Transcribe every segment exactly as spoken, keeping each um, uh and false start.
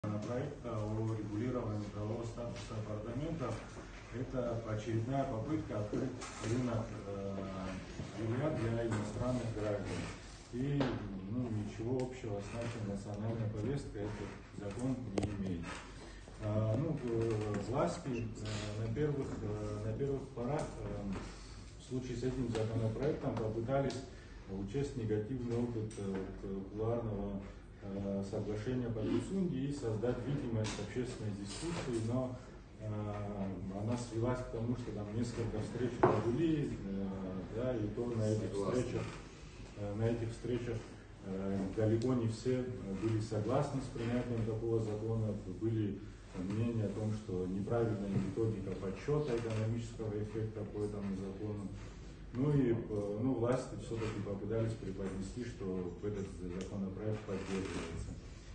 Проекта о регулировании правового статуса апартаментов – это очередная попытка открыть рынок жилья для иностранных граждан. И ну, ничего общего с нашей национальной повесткой этот закон не имеет. А, ну, власти на первых, на первых порах в случае с этим законопроектом попытались учесть негативный опыт кулуарного соглашения по Пицунде и создать видимость общественной дискуссии, но э, она свелась к тому, что там несколько встреч провели, э, да, и то на этих встречах, э, на этих встречах э, далеко не все были согласны с принятием такого закона, были мнения о том, что неправильная методика подсчета экономического эффекта по этому закону. Ну и ну, власти все-таки попытались преподнести, что этот законопроект поддерживается.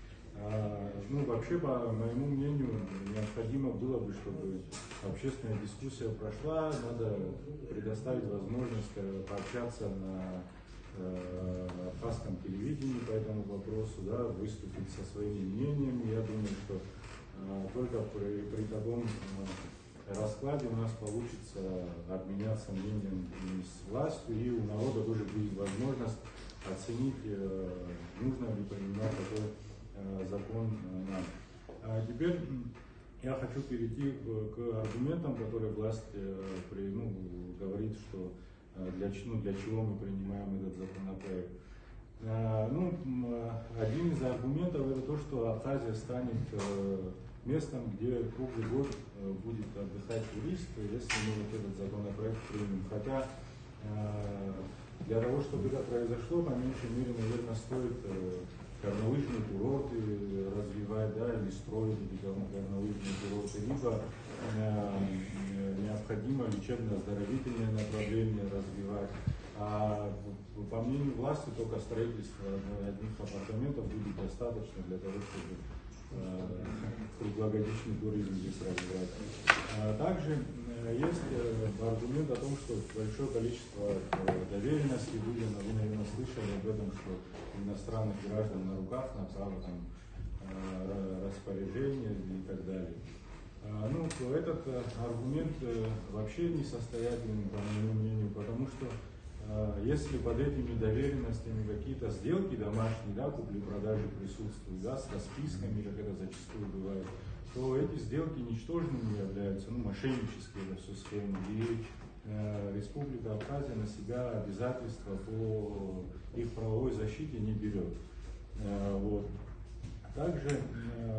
А, ну, вообще, по моему мнению, необходимо было бы, чтобы общественная дискуссия прошла, надо предоставить возможность пообщаться на э, абхазском телевидении по этому вопросу, да, выступить со своими мнениями. Я думаю, что э, только при, при таком э, раскладе у нас получится обменяться мнением с властью, и у народа тоже будет возможность оценить, э, нужно ли принимать такой э, закон нам. А теперь я хочу перейти к аргументам, которые власть э, при, ну, говорит, что э, для, ну, для чего мы принимаем этот законопроект. Э, ну, один из аргументов это то, что Абхазия станет э, местом, где круглый год э, будет отдыхать турист, если мы вот этот законопроект примем. Хотя э, для того, чтобы это произошло, по меньшей мере, наверное, стоит э, горнолыжные курорты развивать, да, или строить эти горнолыжные курорты, либо э, необходимо лечебно-оздоровительное направление развивать. А по мнению власти, только строительство одних апартаментов будет достаточно для того, чтобы круглогодичный туризм здесь развивать. Также есть аргумент о том, что большое количество доверенностей выделено. Вы, наверное, слышали об этом, что иностранных граждан на руках, на право там, распоряжения и так далее. Ну, этот аргумент вообще несостоятельный, по моему мнению, потому что если под этими доверенностями какие-то сделки домашние, да, купли-продажи присутствуют, да, с расписками, как это зачастую бывает, то эти сделки ничтожными являются, ну, мошеннические это все схемы, и э, Республика Абхазия на себя обязательства по их правовой защите не берет. Э, вот. Также э,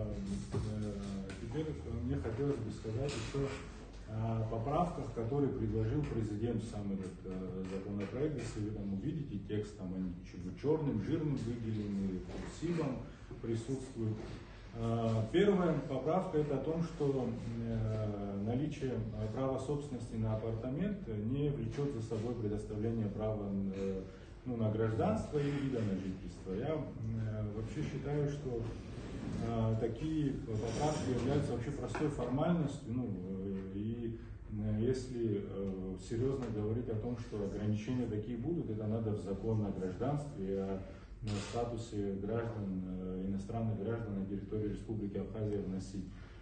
э, теперь мне хотелось бы сказать еще о поправках, которые предложил президент в сам этот э, законопроект. Если вы там увидите текст, там они черным, жирным выделены, курсивом присутствуют. Э, первая поправка это о том, что э, наличие права собственности на апартамент не влечет за собой предоставление права э, ну, на гражданство или вида на жительство. Я э, вообще считаю, что э, такие поправки являются вообще простой формальностью. Ну, и если э, серьезно говорить о том, что ограничения такие будут, это надо в закон о гражданстве, о статусе граждан, э, иностранных граждан на территории Республики Абхазия вносить.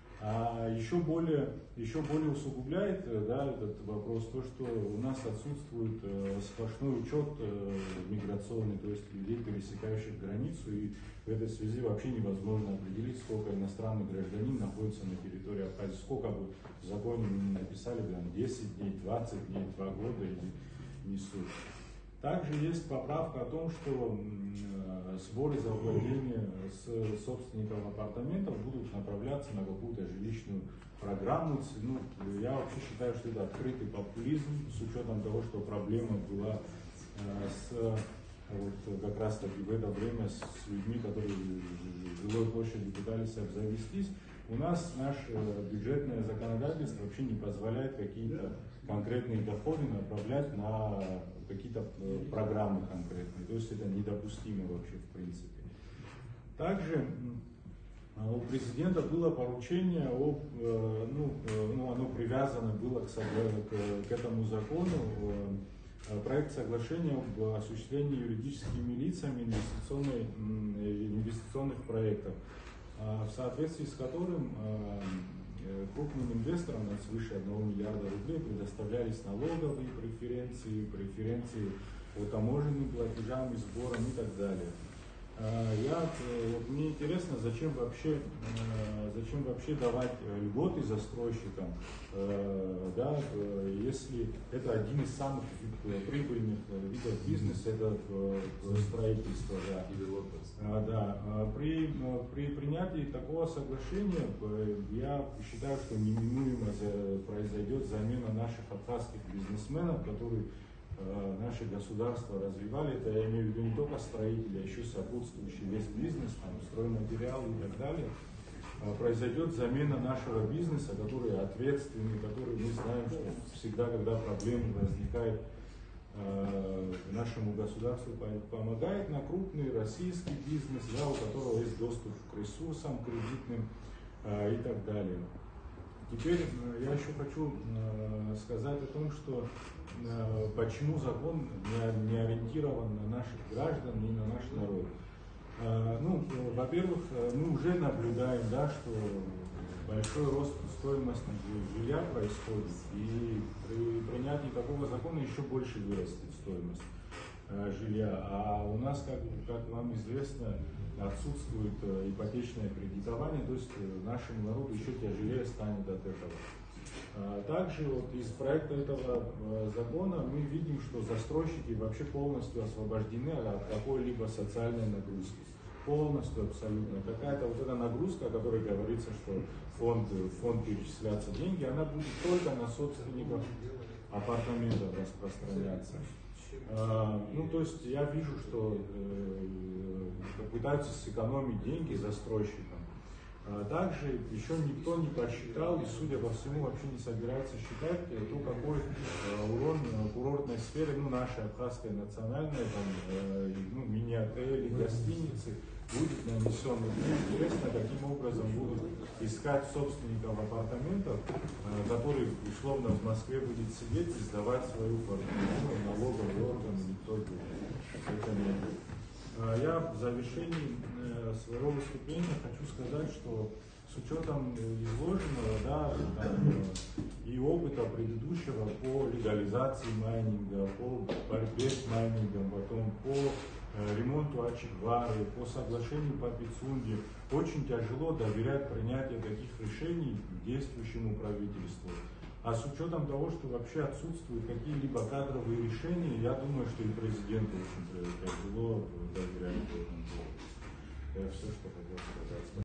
А еще более, еще более усугубляет, да, этот вопрос то, что у нас отсутствует э, сплошной учет э, миграционный, то есть людей, пересекающих границу, и в этой связи вообще невозможно определить, сколько иностранных гражданин находится на территории Абхазии, сколько бы в законе не написали, там, десять дней, двадцать дней, два года или не суть. Также есть поправка о том, что э, сборы за владение с собственником апартаментов будут направляться на какую-то жилищную программу. Ну, я вообще считаю, что это открытый популизм, с учетом того, что проблема была э, с, вот, как раз таки в это время с людьми, которые в жилой площади пытались обзавестись. У нас наше бюджетное законодательство вообще не позволяет какие-то конкретные доходы направлять на какие-то программы конкретные. То есть это недопустимо вообще в принципе. Также у президента было поручение, об, ну, ну, оно привязано было к, к, к этому закону, проект соглашения об осуществлении юридическими лицами инвестиционных проектов. в соответствии с которым крупным инвесторам на свыше одного миллиарда рублей предоставлялись налоговые преференции, преференции по таможенным платежам и сборам и так далее. Я, вот, мне интересно, зачем вообще, зачем вообще давать льготы застройщикам, да, если это один из самых прибыльных видов бизнеса, это строительство. Да. Да. При, при принятии такого соглашения я считаю, что неминуемо произойдет замена наших абхазских бизнесменов, которые наше государство развивали. Это я имею в виду не только строители, а еще сопутствующий весь бизнес, там, стройматериалы и так далее. Произойдет замена нашего бизнеса, который ответственный, который мы знаем, что всегда, когда проблемы возникают, нашему государству помогает на крупный российский бизнес, да, у которого есть доступ к ресурсам кредитным и так далее. Теперь я еще хочу сказать о том, что почему закон не ориентирован на наших граждан и на наш народ. Ну, во-первых, мы уже наблюдаем, да, что большой рост стоимости жилья происходит, и при принятии такого закона еще больше вырастет стоимость жилья. А у нас, как, как вам известно, отсутствует ипотечное кредитование, то есть нашему народу еще тяжелее станет от этого. Также вот из проекта этого закона мы видим, что застройщики вообще полностью освобождены от какой-либо социальной нагрузки. Полностью, абсолютно. Какая-то вот эта нагрузка, о которой говорится, что фонд, фонд перечисляться деньги, она будет только на собственников апартаментов распространяться. Ну, то есть я вижу, что пытаются сэкономить деньги застройщикам. Также еще никто не посчитал, и, судя по всему, вообще не собирается считать, то, какой урон курортной сфере, ну, нашей абхазской национальной, там, ну, мини-отели, гостиницы, будет нанесен. Мне интересно, каким образом будут искать собственников апартаментов, который, условно, в Москве будет сидеть и сдавать свою квартиру, налоговый орган, никто это не будет. Я в завершении своего выступления хочу сказать, что с учетом изложенного, да, и опыта предыдущего по легализации майнинга, по борьбе с майнингом, потом по ремонту Ачиквары, по соглашению по Пицунде, очень тяжело доверять принятию таких решений действующему правительству. А с учетом того, что вообще отсутствуют какие-либо кадровые решения, я думаю, что и президенту очень тяжело доверять этому. Это все, что хотел сказать.